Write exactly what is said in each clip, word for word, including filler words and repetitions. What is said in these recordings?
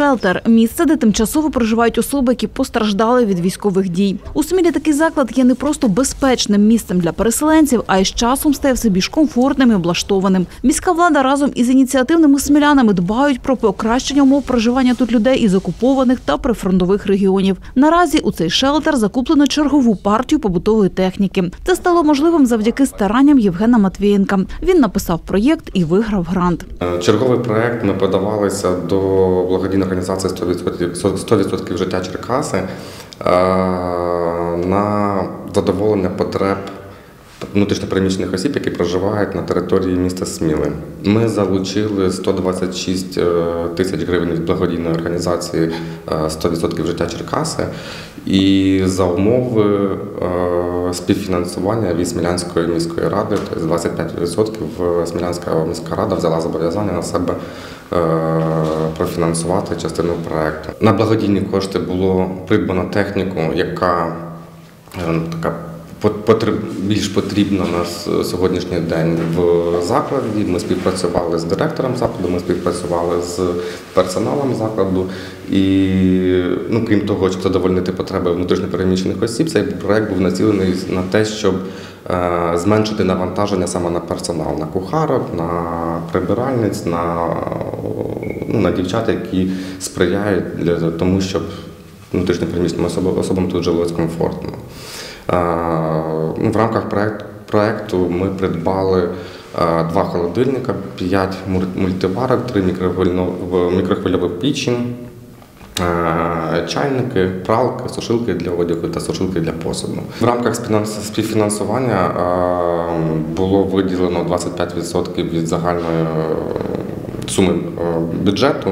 шелтер – місце, де тимчасово проживають особи, які постраждали від військових дій. У Смілі такий заклад є не просто безпечним місцем для переселенців, а й з часом стає все більш комфортним і облаштованим. Міська влада разом із ініціативними смілянами дбають про покращення умов проживання тут людей із окупованих та прифронтових регіонів. Наразі у цей шелтер закуплено чергову партію побутової техніки. Це стало можливим завдяки старанням Євгена Матвієнка. Він написав проєкт і виграв грант. Черговий проєкт ми подавалися до благодійної організації сто відсотків життя Черкаси на задоволення потреб внутрішньопереміщених осіб, які проживають на території міста Сміли. Ми залучили сто двадцять шість тисяч гривень від благодійної організації сто відсотків життя Черкаси і за умови співфінансування від Смілянської міської ради, тобто двадцять п'ять відсотків Смілянська міська рада взяла зобов'язання на себе профінансувати частину проєкту. На благодійні кошти було придбано техніку, яка така більш потрібно на сьогоднішній день в закладі. Ми співпрацювали з директором закладу, ми співпрацювали з персоналом закладу. І, ну, крім того, щоб задовольнити потреби внутрішньопереміщених осіб, цей проєкт був націлений на те, щоб е, зменшити навантаження саме на персонал, на кухарок, на прибиральниць, на, ну, на дівчат, які сприяють для тому, щоб внутрішньопереміщеним особам, особам тут жилось комфортно. В рамках проєкту ми придбали два холодильника, п'ять мультиварок, три мікрохвильові печі, чайники, пралки, сушилки для одягу та сушилки для посуду. В рамках співфінансування було виділено двадцять п'ять відсотків від загальної суми бюджету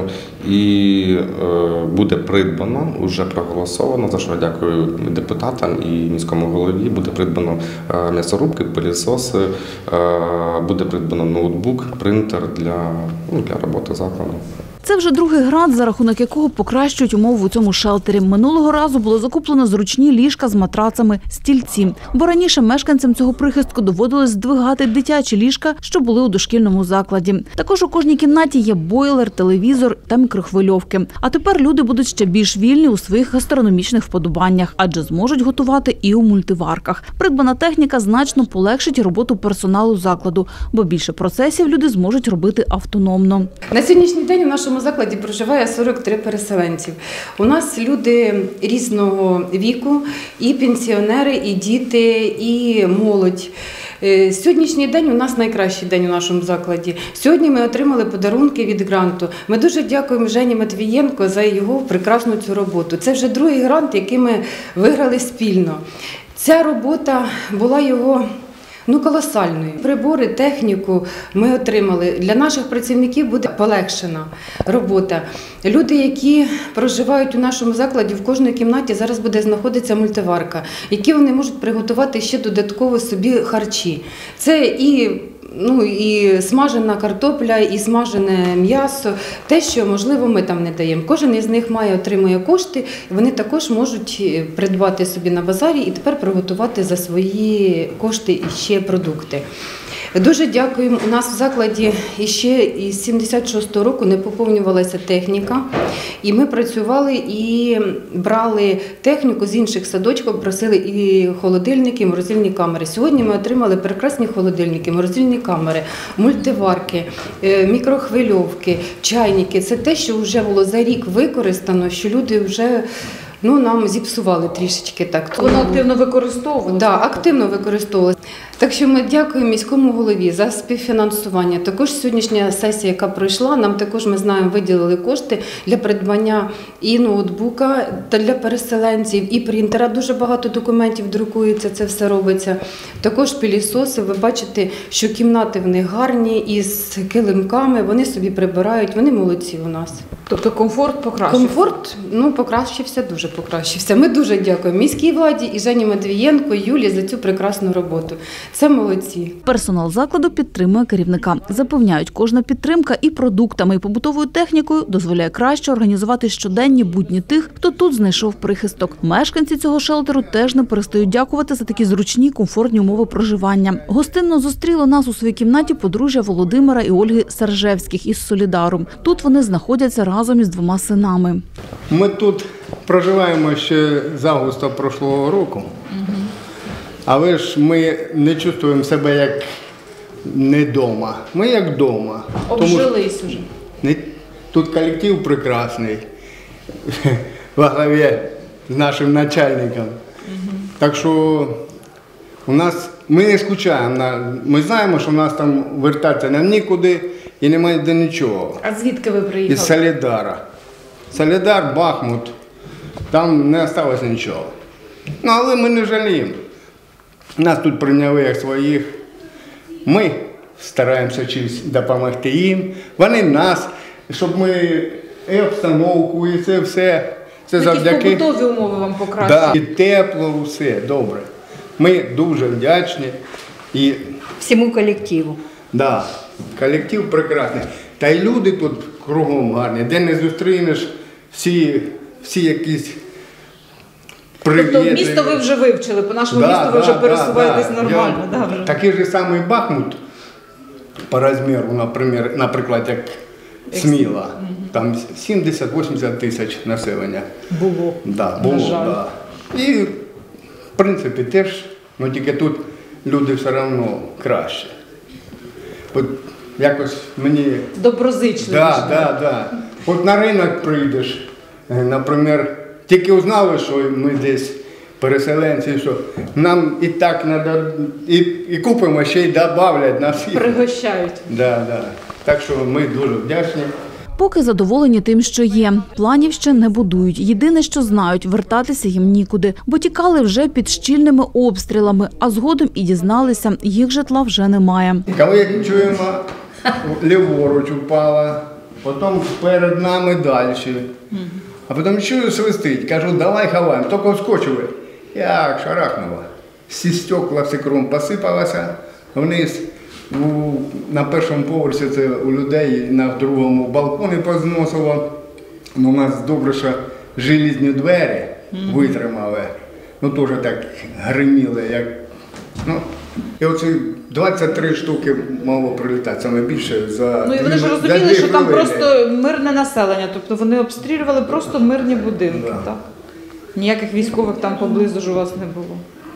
і буде придбано, вже проголосовано, за що я дякую депутатам і міському голові, буде придбано м'ясорубки, пилісоси, буде придбано ноутбук, принтер для, ну, для роботи закладу. Це вже другий грант, за рахунок якого покращують умови у цьому шелтері. Минулого разу було закуплено зручні ліжка з матрацами, стільці. Бо раніше мешканцям цього прихистку доводилось здвигати дитячі ліжка, що були у дошкільному закладі. Також у кожній кімнаті є бойлер, телевізор та мікрохвильовки. А тепер люди будуть ще більш вільні у своїх гастрономічних вподобаннях, адже зможуть готувати і у мультиварках. Придбана техніка значно полегшить роботу персоналу закладу, бо більше процесів люди зможуть робити автономно. На сьогоднішній день у нашому В закладі проживає сорок три переселенців. У нас люди різного віку, і пенсіонери, і діти, і молодь. Сьогоднішній день у нас найкращий день у нашому закладі. Сьогодні ми отримали подарунки від гранту. Ми дуже дякуємо Жені Матвієнко за його прекрасну цю роботу. Це вже другий грант, який ми виграли спільно. Ця робота була його Ну, колосальною. Прибори, техніку ми отримали. Для наших працівників буде полегшена робота. Люди, які проживають у нашому закладі, в кожній кімнаті зараз буде знаходитися мультиварка, які вони можуть приготувати ще додатково собі харчі. Це і Ну і смажена картопля, і смажене м'ясо, те, що, можливо, ми там не даємо. Кожен із них має, отримує кошти, вони також можуть придбати собі на базарі і тепер приготувати за свої кошти ще продукти. Дуже дякуємо. У нас в закладі ще із сімдесят шостого року не поповнювалася техніка. І ми працювали і брали техніку з інших садочків, просили і холодильники, і морозильні камери. Сьогодні ми отримали прекрасні холодильники, морозильні камери, мультиварки, мікрохвильовки, чайники. Це те, що вже було за рік використано, що люди вже ну, нам зіпсували трішечки так. Воно активно використовувалося? Так, активно використовувалося. Так що ми дякуємо міському голові за співфінансування. Також сьогоднішня сесія, яка пройшла, нам також, ми знаємо, виділили кошти для придбання і ноутбука для переселенців, і принтера. Дуже багато документів друкується, це все робиться. Також пилісоси. Ви бачите, що кімнати в них гарні, із килимками, вони собі прибирають, вони молодці у нас. Тобто комфорт покращився? Комфорт, ну, покращився, дуже покращився. Ми дуже дякуємо міській владі і Жені Матвієнко, Юлі за цю прекрасну роботу. Це молодці. Персонал закладу підтримує керівника. Запевняють, кожна підтримка і продуктами, і побутовою технікою дозволяє краще організувати щоденні будні тих, хто тут знайшов прихисток. Мешканці цього шелтеру теж не перестають дякувати за такі зручні, комфортні умови проживання. Гостинно зустріло нас у своїй кімнаті подружжя Володимира і Ольги Саржевських із Солідару. Тут вони знаходяться разом із двома синами. Ми тут проживаємо ще з августа прошлого року, але ж ми не чувствуємо себе як не вдома. Ми як вдома. Обжились уже. Не- Тут колектив прекрасний, во главі з нашим начальником. Так що у нас, ми не скучаємо, на- ми знаємо, що в нас там вертатися нам нікуди і немає де нічого. А звідки ви Із приїхали? Солідара. Солідар, Бахмут, там не залишилось нічого. Ну, але ми не жаліємо. Нас тут прийняли як своїх. Ми стараємося чимось допомогти їм. Вони нас, щоб ми і обстановку, і це все. Це Які завдяки. побутові умови вам Да, покращили? і тепло, все добре. Ми дуже вдячні. І Всему коллективу. да, колектив прекрасний. Та й люди тут кругом гарні. Де не зустрінеш, всі, всі якісь привіти. Тобто місто ви вже вивчили, по нашому Да, місту ви да, вже да, пересуваєтесь да. нормально. Я, Да, вже. Такий же самий Бахмут по розміру, наприклад, наприклад як Сміла. Там сімдесят-вісімдесят тисяч населення. Було. Да, було, На жаль. да. І, в принципі, теж, ну тільки тут люди все одно краще. От якось мені. Доброзичливі. Да, да, да. От на ринок прийдеш, е, наприклад, тільки узнали, що ми десь переселенці, що нам і так треба, і, і купимо, ще й добавлять на всіх. Пригощають. Да, да. Так що ми дуже вдячні. Поки задоволені тим, що є. Планів ще не будують. Єдине, що знають, вертатися їм нікуди. Бо тікали вже під щільними обстрілами, а згодом і дізналися, їх житла вже немає. Коли чуємо, ліворуч упала, потім перед нами далі. А потім чую свистить, кажу, давай ховаємо, тільки вскочили. Як шарахнуло. Всі стекла цикром посипалося вниз. У, на першому поверсі це у людей на другому балконі позносило. Ну, у нас добре, що желізні двері витримали. Ну теж так гриміли, як. Ну, і оці двадцять три штуки мало прилітати, саме більше за Ну і вони дві- ж за розуміли, дві що там хвилини. просто мирне населення, тобто вони обстрілювали просто мирні будинки. Да. Так? Ніяких військових там поблизу ж у вас не було.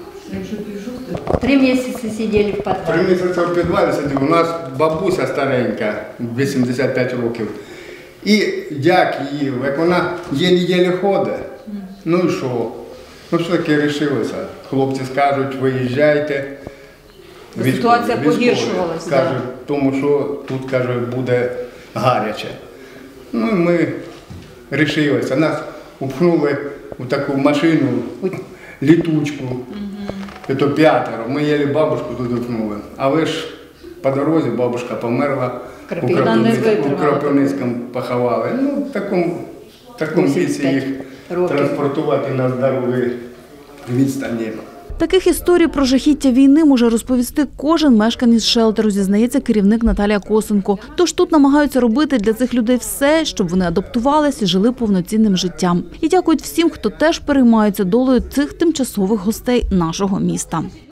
Три месяца сидели в Три подвале. місяці в підвалі сидів. У нас бабуся старенька, вісімдесят п'ять років. І як її, як вона єлі-єлі ходить. Ну і що? Ну що таке рішилося? Хлопці скажуть, виїжджайте. Військові, Ситуація військові погіршувалась, да. Скажуть, тому що тут, каже, буде гаряче. Ну і ми рішилися. Нас упхнули у таку машину, літучку. Це п'ятеро. Ми їли бабушку туди впнули. А ви ж по дорозі бабушка померла, у Вона не Кропивницькому- у витримала. Кропивницькому поховали. Ну, в такому, в такому віці їх років. транспортувати на здоровій відстані. Таких історій про жахіття війни може розповісти кожен мешканець шелтеру, зізнається керівник Наталія Косенко. Тож тут намагаються робити для цих людей все, щоб вони адаптувалися і жили повноцінним життям. І дякують всім, хто теж переймається долею цих тимчасових гостей нашого міста.